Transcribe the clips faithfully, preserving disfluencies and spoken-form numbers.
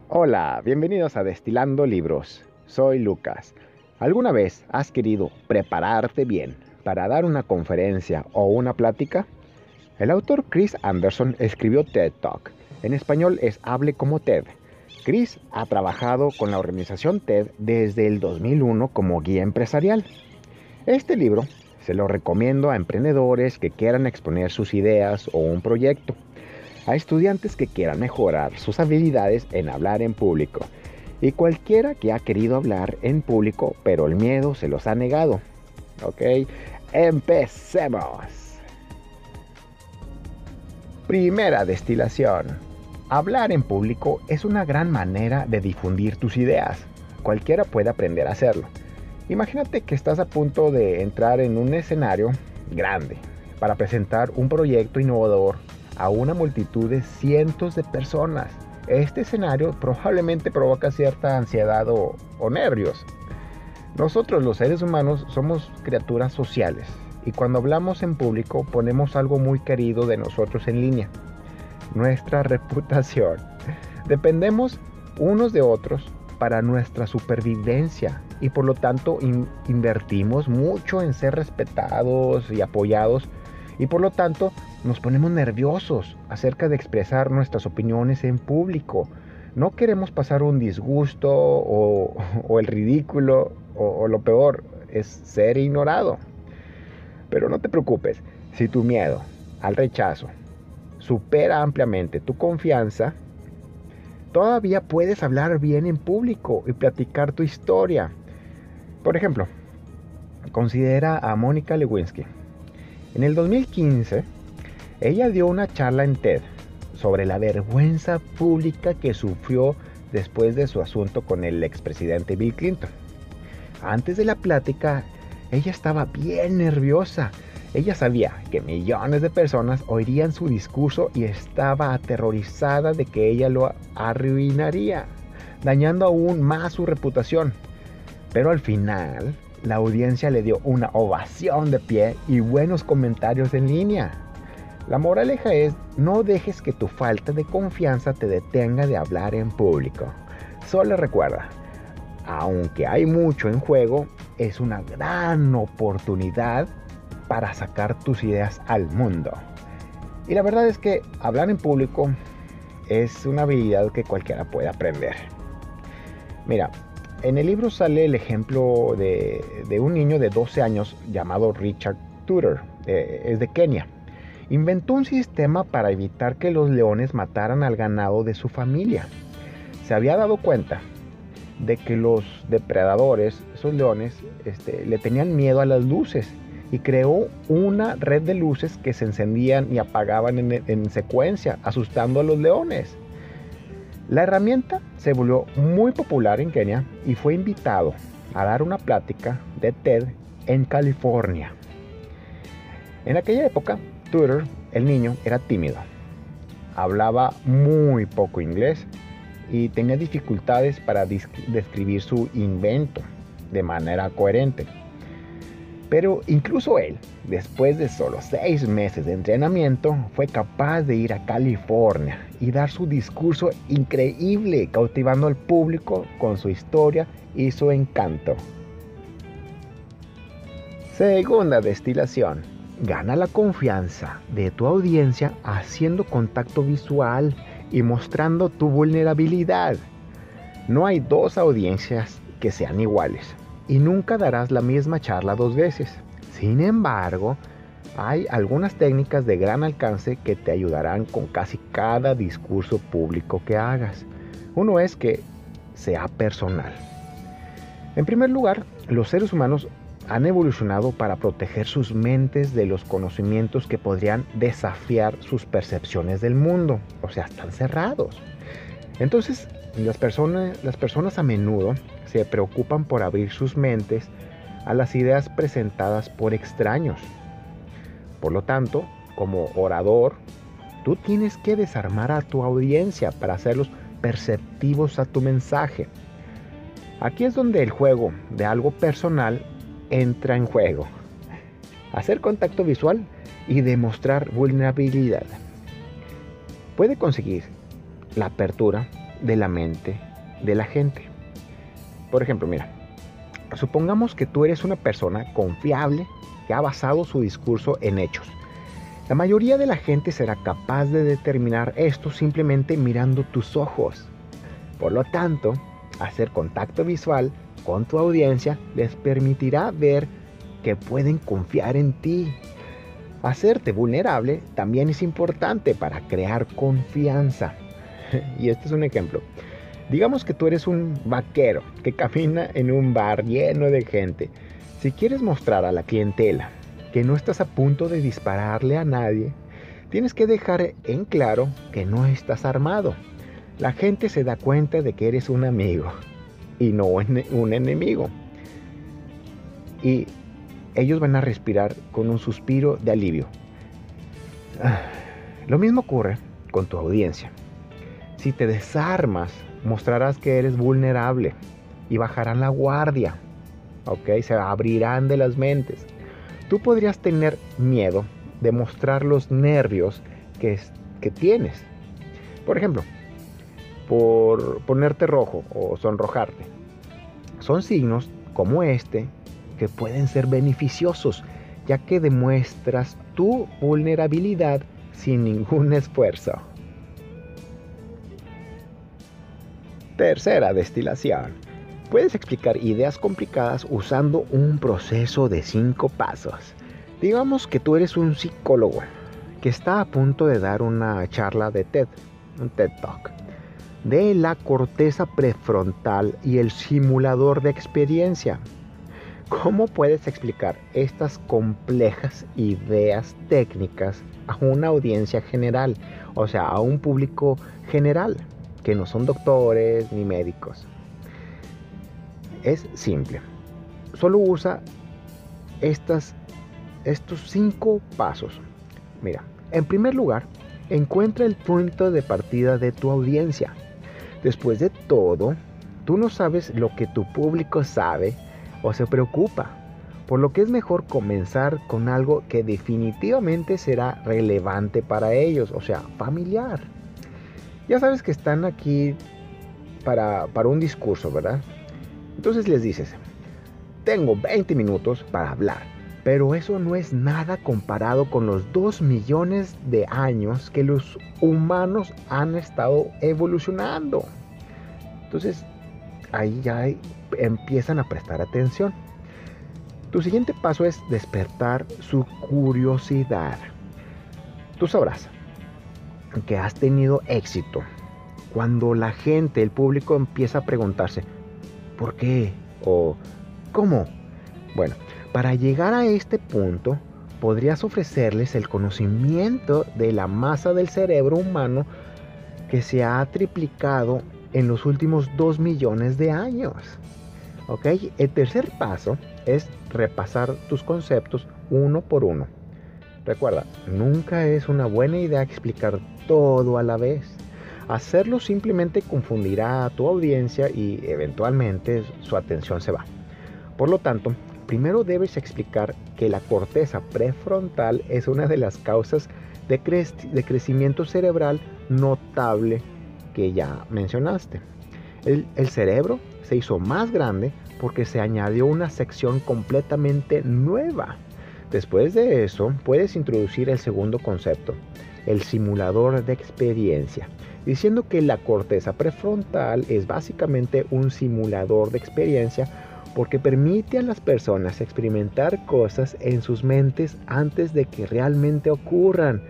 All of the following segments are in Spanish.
Hola, bienvenidos a Destilando Libros. Soy Lucas. ¿Alguna vez has querido prepararte bien para dar una conferencia o una plática? El autor Chris Anderson escribió TED Talk. En español es Hable como TED. Chris ha trabajado con la organización TED desde el dos mil uno como guía empresarial. Este libro se lo recomiendo a emprendedores que quieran exponer sus ideas o un proyecto, a estudiantes que quieran mejorar sus habilidades en hablar en público y cualquiera que ha querido hablar en público pero el miedo se los ha negado. Ok, empecemos. Primera destilación. Hablar en público es una gran manera de difundir tus ideas. Cualquiera puede aprender a hacerlo. Imagínate que estás a punto de entrar en un escenario grande para presentar un proyecto innovador a una multitud de cientos de personas. Este escenario probablemente provoca cierta ansiedad o, o nervios. Nosotros los seres humanos somos criaturas sociales y cuando hablamos en público ponemos algo muy querido de nosotros en línea: nuestra reputación. Dependemos unos de otros para nuestra supervivencia y por lo tanto in- invertimos mucho en ser respetados y apoyados, y por lo tanto nos ponemos nerviosos acerca de expresar nuestras opiniones en público. No queremos pasar un disgusto o, o el ridículo o, o lo peor es ser ignorado. Pero no te preocupes, si tu miedo al rechazo supera ampliamente tu confianza, todavía puedes hablar bien en público y platicar tu historia. Por ejemplo, considera a Mónica Lewinsky. En el dos mil quince, ella dio una charla en TED sobre la vergüenza pública que sufrió después de su asunto con el expresidente Bill Clinton. Antes de la plática, ella estaba bien nerviosa. Ella sabía que millones de personas oirían su discurso y estaba aterrorizada de que ella lo arruinaría, dañando aún más su reputación. Pero al final, la audiencia le dio una ovación de pie y buenos comentarios en línea. La moraleja es: no dejes que tu falta de confianza te detenga de hablar en público. Solo recuerda, aunque hay mucho en juego, es una gran oportunidad para sacar tus ideas al mundo. Y la verdad es que hablar en público es una habilidad que cualquiera puede aprender. Mira, en el libro sale el ejemplo de, de un niño de doce años llamado Richard Tudor, eh, es de Kenia. Inventó un sistema para evitar que los leones mataran al ganado de su familia. Se había dado cuenta de que los depredadores, esos leones, este, le tenían miedo a las luces y creó una red de luces que se encendían y apagaban en, en secuencia, asustando a los leones. La herramienta se volvió muy popular en Kenia y fue invitado a dar una plática de TED en California. En aquella época, Tudor, el niño, era tímido. Hablaba muy poco inglés y tenía dificultades para describir su invento de manera coherente. Pero incluso él, después de solo seis meses de entrenamiento, fue capaz de ir a California y dar su discurso increíble, cautivando al público con su historia y su encanto. Segunda destilación. Gana la confianza de tu audiencia haciendo contacto visual y mostrando tu vulnerabilidad. No hay dos audiencias que sean iguales y nunca darás la misma charla dos veces. Sin embargo, hay algunas técnicas de gran alcance que te ayudarán con casi cada discurso público que hagas. Uno es que sea personal. En primer lugar, los seres humanos han evolucionado para proteger sus mentes de los conocimientos que podrían desafiar sus percepciones del mundo. O sea, están cerrados. Entonces, las personas, las personas a menudo se preocupan por abrir sus mentes a las ideas presentadas por extraños. Por lo tanto, como orador, tú tienes que desarmar a tu audiencia para hacerlos perceptivos a tu mensaje. Aquí es donde el juego de algo personal entra en juego. Hacer contacto visual y demostrar vulnerabilidad puede conseguir la apertura de la mente de la gente. Por ejemplo, mira, supongamos que tú eres una persona confiable que ha basado su discurso en hechos. La mayoría de la gente será capaz de determinar esto simplemente mirando tus ojos. Por lo tanto, hacer contacto visual con tu audiencia les permitirá ver que pueden confiar en ti. Hacerte vulnerable también es importante para crear confianza. Y este es un ejemplo. Digamos que tú eres un vaquero que camina en un bar lleno de gente. Si quieres mostrar a la clientela que no estás a punto de dispararle a nadie, tienes que dejar en claro que no estás armado. La gente se da cuenta de que eres un amigo y no un enemigo. Y ellos van a respirar con un suspiro de alivio. Lo mismo ocurre con tu audiencia. Si te desarmas, mostrarás que eres vulnerable y bajarán la guardia. ¿Ok? Se abrirán de las mentes. Tú podrías tener miedo de mostrar los nervios que, que tienes. Por ejemplo, por ponerte rojo o sonrojarte. Son signos como este que pueden ser beneficiosos, ya que demuestras tu vulnerabilidad sin ningún esfuerzo. Tercera destilación. Puedes explicar ideas complicadas usando un proceso de cinco pasos. Digamos que tú eres un psicólogo que está a punto de dar una charla de TED, un TED Talk, de la corteza prefrontal y el simulador de experiencia. ¿Cómo puedes explicar estas complejas ideas técnicas a una audiencia general? O sea, a un público general, que no son doctores ni médicos. Es simple. Solo usa estas, estos cinco pasos. Mira, en primer lugar, encuentra el punto de partida de tu audiencia. Después de todo, tú no sabes lo que tu público sabe o se preocupa, por lo que es mejor comenzar con algo que definitivamente será relevante para ellos, o sea, familiar. Ya sabes que están aquí para, para un discurso, ¿verdad? Entonces les dices, tengo veinte minutos para hablar, pero eso no es nada comparado con los dos millones de años que los humanos han estado evolucionando. Entonces, ahí ya hay, empiezan a prestar atención. Tu siguiente paso es despertar su curiosidad. Tú sabrás que has tenido éxito cuando la gente, el público empieza a preguntarse ¿por qué? O ¿cómo? Bueno, para llegar a este punto podrías ofrecerles el conocimiento de la masa del cerebro humano que se ha triplicado en los últimos dos millones de años. ¿Ok? El tercer paso es repasar tus conceptos uno por uno. Recuerda, nunca es una buena idea explicar todo a la vez. Hacerlo simplemente confundirá a tu audiencia y eventualmente su atención se va. Por lo tanto, primero debes explicar que la corteza prefrontal es una de las causas de, cre- de crecimiento cerebral notable que ya mencionaste. El, el cerebro se hizo más grande porque se añadió una sección completamente nueva. Después de eso, puedes introducir el segundo concepto, el simulador de experiencia, diciendo que la corteza prefrontal es básicamente un simulador de experiencia porque permite a las personas experimentar cosas en sus mentes antes de que realmente ocurran.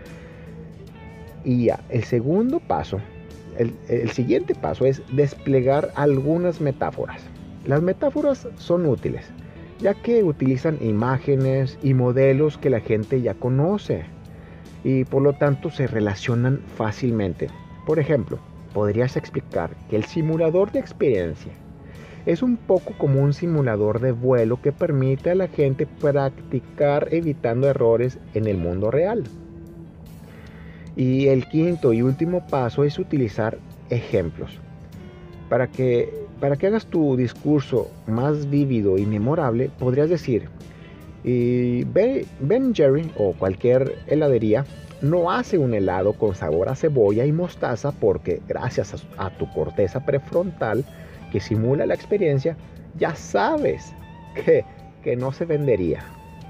Y ya, el segundo paso, el, el siguiente paso es desplegar algunas metáforas. Las metáforas son útiles, ya que utilizan imágenes y modelos que la gente ya conoce y por lo tanto se relacionan fácilmente. Por ejemplo, podrías explicar que el simulador de experiencia es un poco como un simulador de vuelo que permite a la gente practicar evitando errores en el mundo real. Y el quinto y último paso es utilizar ejemplos. Para que, para que hagas tu discurso más vívido y memorable, podrías decir, y Ben, Ben Jerry o cualquier heladería no hace un helado con sabor a cebolla y mostaza porque gracias a, a tu corteza prefrontal que simula la experiencia, ya sabes que, que no se vendería.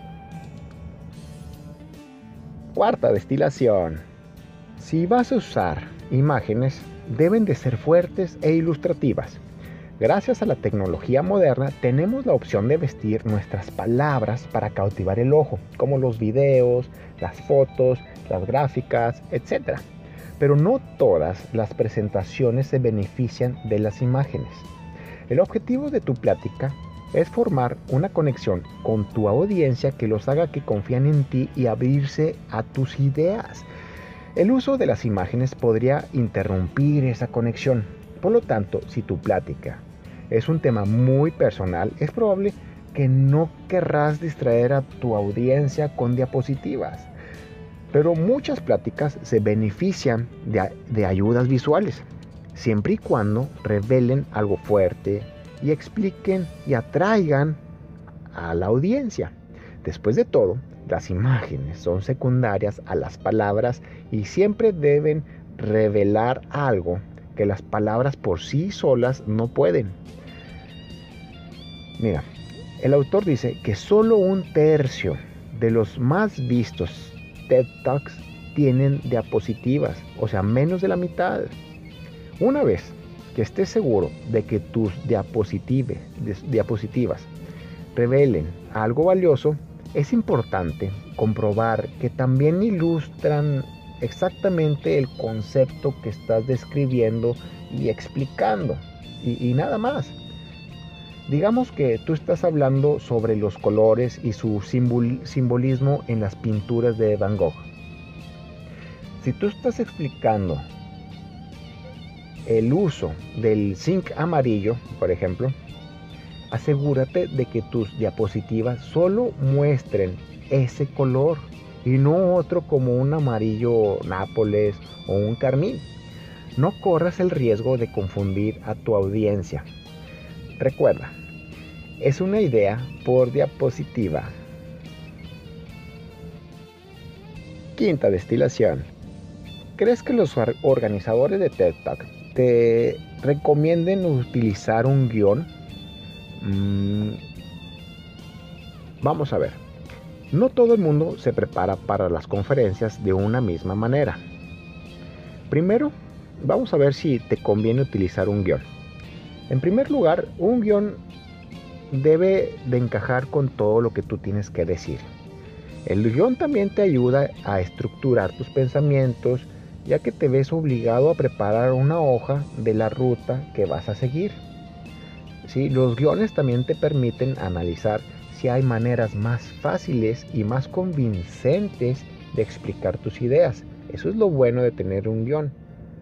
Cuarta destilación. Si vas a usar imágenes, deben de ser fuertes e ilustrativas. Gracias a la tecnología moderna tenemos la opción de vestir nuestras palabras para cautivar el ojo, como los videos, las fotos, las gráficas, etcétera. Pero no todas las presentaciones se benefician de las imágenes. El objetivo de tu plática es formar una conexión con tu audiencia que los haga que confíen en ti y abrirse a tus ideas. El uso de las imágenes podría interrumpir esa conexión. Por lo tanto, si tu plática es un tema muy personal, es probable que no querrás distraer a tu audiencia con diapositivas. Pero muchas pláticas se benefician de, de ayudas visuales, siempre y cuando revelen algo fuerte y expliquen y atraigan a la audiencia. Después de todo, las imágenes son secundarias a las palabras y siempre deben revelar algo que las palabras por sí solas no pueden. Mira, el autor dice que solo un tercio de los más vistos TED Talks tienen diapositivas, o sea, menos de la mitad. Una vez que estés seguro de que tus diapositive, diapositivas revelen algo valioso, es importante comprobar que también ilustran exactamente el concepto que estás describiendo y explicando, y, y nada más. Digamos que tú estás hablando sobre los colores y su simbol, simbolismo en las pinturas de Van Gogh. Si tú estás explicando el uso del zinc amarillo, por ejemplo, asegúrate de que tus diapositivas solo muestren ese color y no otro como un amarillo nápoles o un carmín. No corras el riesgo de confundir a tu audiencia. Recuerda, es una idea por diapositiva. Quinta destilación. ¿Crees que los organizadores de TED Talk te recomienden utilizar un guión? Mm, vamos a ver. No todo el mundo se prepara para las conferencias de una misma manera. Primero, vamos a ver si te conviene utilizar un guión. En primer lugar, un guión debe de encajar con todo lo que tú tienes que decir. El guión también te ayuda a estructurar tus pensamientos, ya que te ves obligado a preparar una hoja de la ruta que vas a seguir. ¿Sí? Los guiones también te permiten analizar si hay maneras más fáciles y más convincentes de explicar tus ideas. Eso es lo bueno de tener un guión.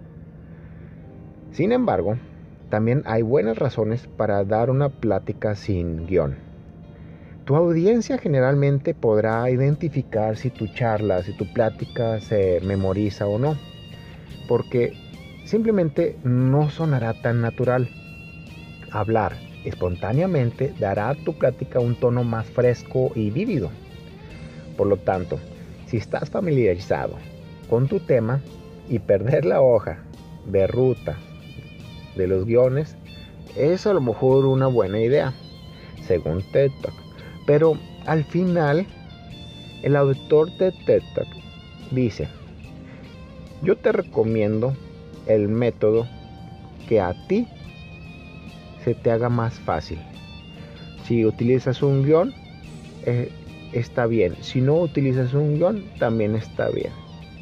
Sin embargo, también hay buenas razones para dar una plática sin guión. Tu audiencia generalmente podrá identificar si tu charla, si tu plática se memoriza o no, porque simplemente no sonará tan natural. Hablar espontáneamente dará a tu plática un tono más fresco y vívido. Por lo tanto, si estás familiarizado con tu tema y perder la hoja de ruta de los guiones es a lo mejor una buena idea, según TED Talk. Pero al final, el autor de TED Talk dice: yo te recomiendo el método que a ti se te haga más fácil. Si utilizas un guión, eh, está bien. Si no utilizas un guión, también está bien.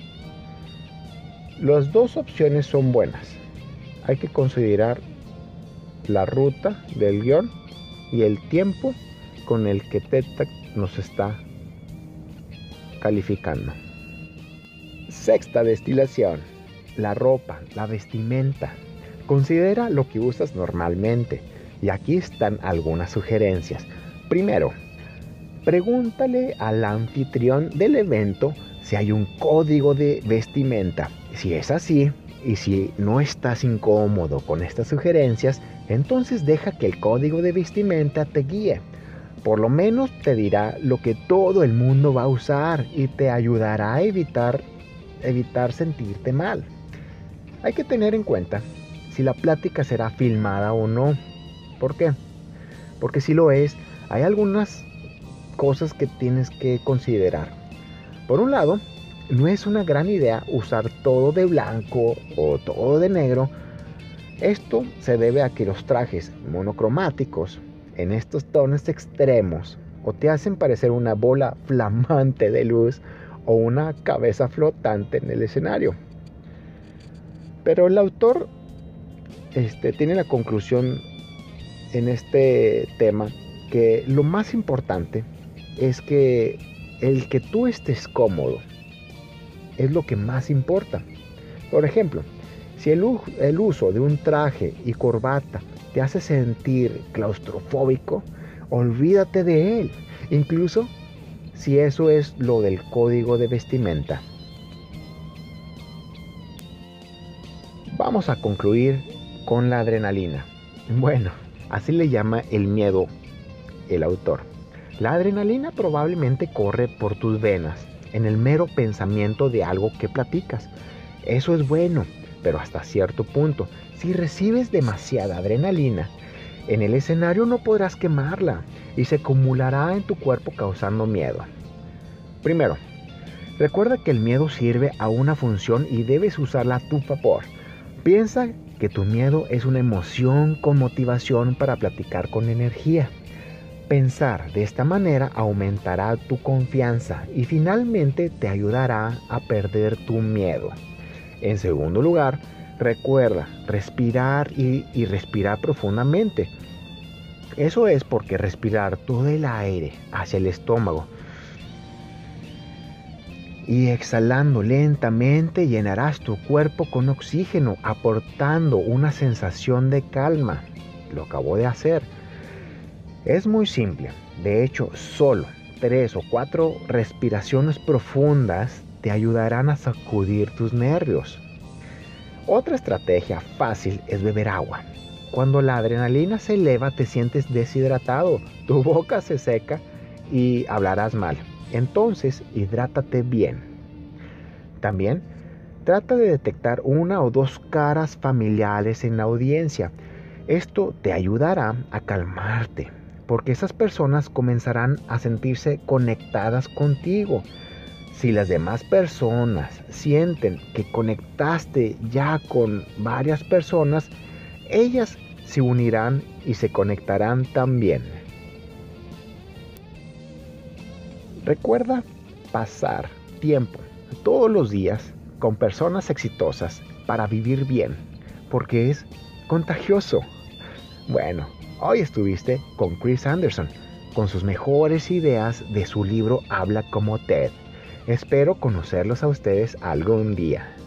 Las dos opciones son buenas. Hay que considerar la ruta del guión y el tiempo con el que TED Talk nos está calificando. Sexta destilación. La ropa, la vestimenta. Considera lo que usas normalmente. Y aquí están algunas sugerencias. Primero, pregúntale al anfitrión del evento si hay un código de vestimenta. Si es así, y si no estás incómodo con estas sugerencias, entonces deja que el código de vestimenta te guíe. Por lo menos te dirá lo que todo el mundo va a usar y te ayudará a evitar evitar sentirte mal. Hay que tener en cuenta si la plática será filmada o no. ¿Por qué? Porque si lo es, hay algunas cosas que tienes que considerar. Por un lado, no es una gran idea usar todo de blanco o todo de negro. Esto se debe a que los trajes monocromáticos en estos tonos extremos o te hacen parecer una bola flamante de luz o una cabeza flotante en el escenario. Pero el autor este, tiene la conclusión en este tema que lo más importante es que el que tú estés cómodo es lo que más importa. Por ejemplo, si el, el uso de un traje y corbata te hace sentir claustrofóbico, olvídate de él, incluso si eso es lo del código de vestimenta. Vamos a concluir con la adrenalina. Bueno, así le llama el miedo el autor. La adrenalina probablemente corre por tus venas en el mero pensamiento de algo que platicas. Eso es bueno, pero hasta cierto punto. Si recibes demasiada adrenalina en el escenario no podrás quemarla y se acumulará en tu cuerpo causando miedo. Primero, recuerda que el miedo sirve a una función y debes usarla a tu favor. Piensa que tu miedo es una emoción con motivación para platicar con energía. Pensar de esta manera aumentará tu confianza y finalmente te ayudará a perder tu miedo. En segundo lugar, recuerda respirar y, y respirar profundamente. Eso es porque respirar todo el aire hacia el estómago y exhalando lentamente llenarás tu cuerpo con oxígeno, aportando una sensación de calma. Lo acabo de hacer. Es muy simple. De hecho, solo tres o cuatro respiraciones profundas te ayudarán a sacudir tus nervios. Otra estrategia fácil es beber agua. Cuando la adrenalina se eleva te sientes deshidratado, tu boca se seca y hablarás mal. Entonces, hidrátate bien. También, trata de detectar una o dos caras familiares en la audiencia. Esto te ayudará a calmarte, porque esas personas comenzarán a sentirse conectadas contigo. Si las demás personas sienten que conectaste ya con varias personas, ellas se unirán y se conectarán también. Recuerda pasar tiempo todos los días con personas exitosas para vivir bien, porque es contagioso. Bueno, hoy estuviste con Chris Anderson, con sus mejores ideas de su libro Habla como Ted. Espero conocerlos a ustedes algún día.